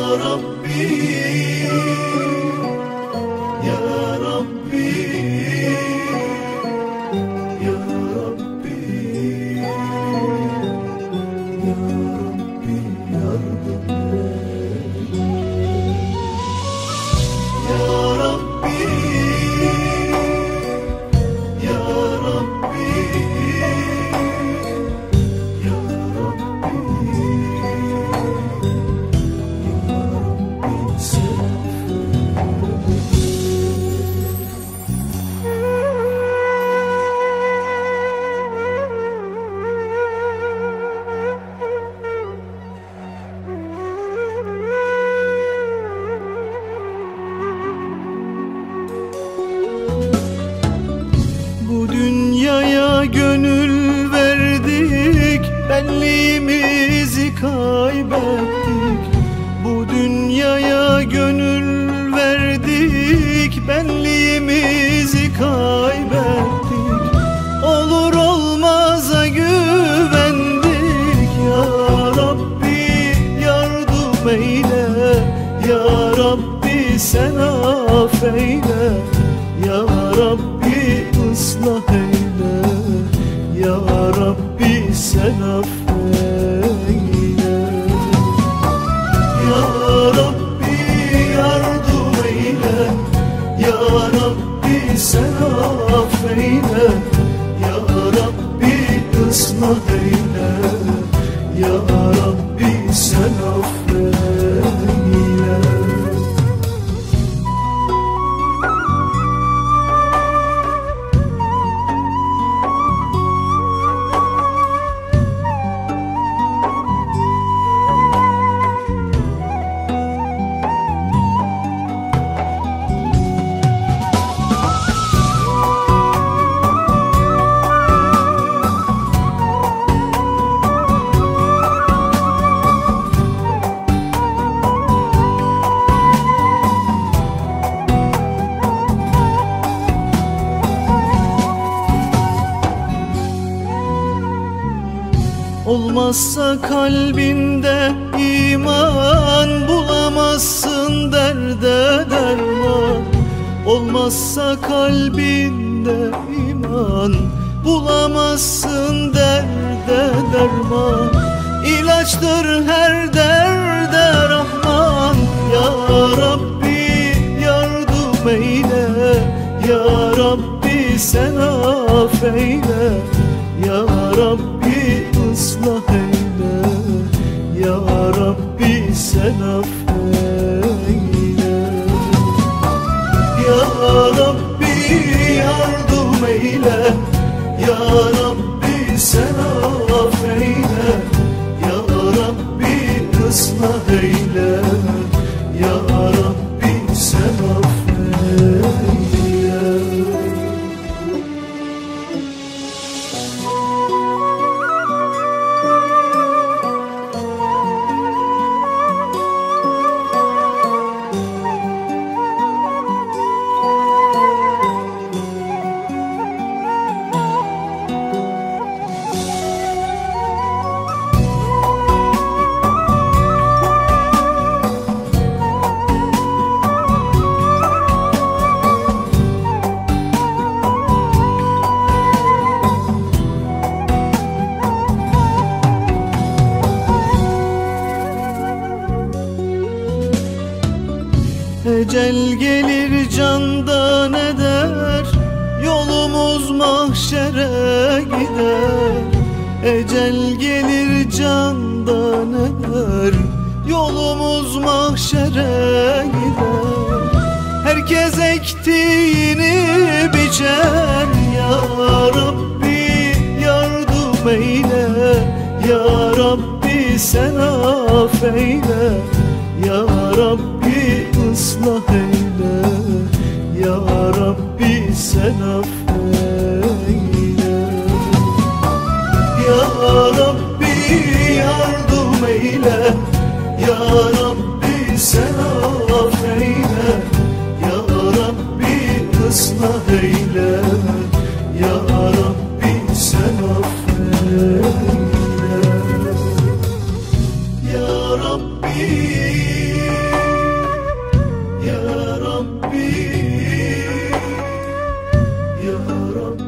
Rabbi, Ya Rabbi, Ya Rabbi, Ya Rabbi, yardım et. Ya Rabbi, Ya Rabbi, Ya Rabbi, bu dünyaya gönül verdik, benliğimizi kaybettik. Bu dünyaya gönül verdik, benliğimizi kaybettik. Olur olmaza güvendik. Ya Rabbi yardım eyle, Ya Rabbi sen affeyle, Ya Rabbi ıslah eyle, Ya Rabbi sen affeyle. Ya Rabbi yardım eyle, Ya Rabbi sen affeyle, Ya Rabbi ıslah eyle, Ya Rabbi sen affeyle. Olmazsa kalbinde iman, bulamazsın derde derman. Olmazsa kalbinde iman, bulamazsın derde derman. İlaçtır her derde Rahman. Ya Rabbi yardım eyle, Ya Rabbi sen affeyle, Ya Rabbi ıslah eyle, Ya Rabbi sen affeyle. Ya Rabbi yardım eyle, Ya Rabbi sen affeyle, Ya Rabbi ıslah eyle, Ya Rabbi sen affeyle. Ecel gelir candan eder, yolumuz mahşere gider. Ecel gelir candan eder, yolumuz mahşere gider. Herkes ektiğini biçer. Ya Rabbi yardım eyle, Ya Rabbi sen affeyle, Ya Rabbi ıslah eyle, Ya Rabbi sen affeyle. Ya Rabbi yardım eyle, Ya Rabbi sen affeyle, Ya Rabbi ıslah eyle, Ya Rabbi sen affeyle. Ya Rabbi Rabbi.